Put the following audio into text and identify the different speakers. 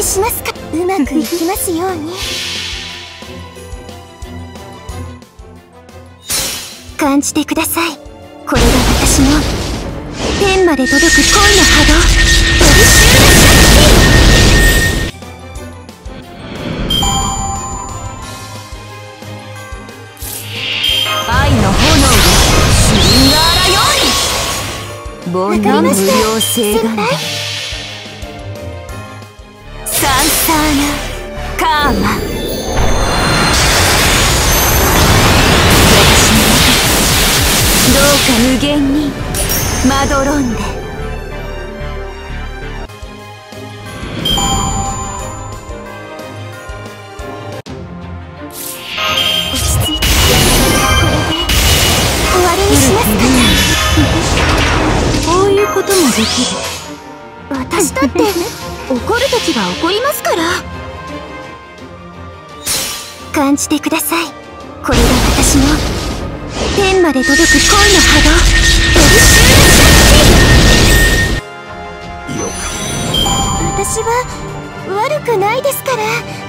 Speaker 1: しますか。うまくいきますように。感じてください。これが私の天まで届く恋の波動。トリシューラシャッキー。
Speaker 2: 愛の炎でシュリンガーラように。煩悩無料性がないサンサーナカーマ。どうか無限にまどろんで。
Speaker 1: 落ち着いて。これで終わりにしますか。
Speaker 2: こういうこともできる。
Speaker 1: 私だって怒るときは怒りますから。感じてください。これが私の天まで届く恋の波動。トリシューラシャッキー。私は悪くないですから。